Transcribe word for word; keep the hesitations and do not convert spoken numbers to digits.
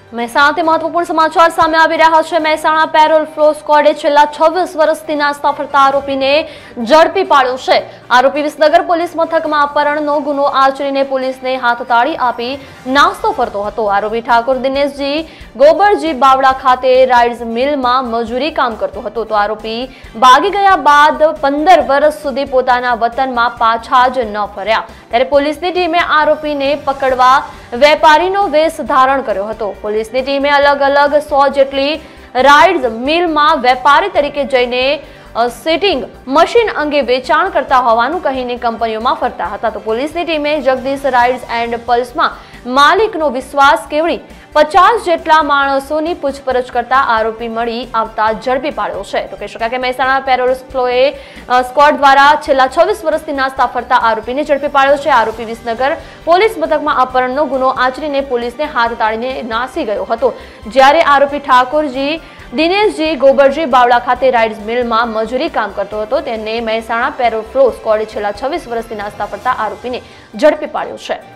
મહેસાણાથી મહત્વપૂર્ણ સમાચાર સામે આવી રહ્યા છે। મહેસાણા પેરોલ ફ્લો સ્ક્વોડે છેલ્લા છવ્વીસ વર્ષથી નાસ્તા ફરતા આરોપીને ઝડપી પાડ્યો છે। આરોપી વિસનગર પોલીસ મથકમાં અપહરણનો ગુનો આચરીને પોલીસને હાથતાળી આપી નાસ્તો ફરતો હતો। આરોપી ઠાકોર દિનેશજી ગોબરજી બાવડા ખાતે રાઇસ મિલમાં મજૂરી કામ કરતો હતો। તો આરોપી ભાગી ગયા બાદ પંદર વર્ષ સુધી પોતાના વતનમાં પાછા જ ન ફર્યા, ત્યારે પોલીસની ટીમે આરોપીને પકડવા વેપારીનો વેશ ધારણ કર્યો હતો। પોલીસની ટીમે અલગ અલગ સો જેટલી રાઇડ્સ મિલમાં વેપારી તરીકે જઈને સેટિંગ મશીન અંગે વેચાણ કરતા હોવાનું કહીને કંપનીઓમાં ફરતા હતા। તો પોલીસની ટીમે જગદીશ રાઇડ્સ એન્ડ પલ્સમાં માલિકનો વિશ્વાસ કેળવી પચાસ જેટલા માણસોની પૂછપરછ કરતા આરોપી મળી આવતા ઝડપી પાડ્યો છે। તો કહી શકાય કે મહેસાણા પેરોલ ફ્લોએ સ્ક્વોડ દ્વારા છેલ્લા છવ્વીસ વર્ષથી નાસ્તા ફરતા આરોપીને ઝડપી પાડ્યો છે। આરોપી વિસનગર પોલીસ મથકમાં અપહરણનો ગુનો આચરીને પોલીસને હાથ તાળીને નાસી ગયો હતો, જ્યારે આરોપી ઠાકોરજી દિનેશજી ગોબરજી બાવડા ખાતે રાઇસ મિલમાં મજૂરી કામ કરતો હતો। તેને મહેસાણા પેરોલ ફ્લો સ્ક્વોડે છેલ્લા છવ્વીસ વર્ષથી નાસ્તા ફરતા આરોપીને ઝડપી પાડ્યો છે।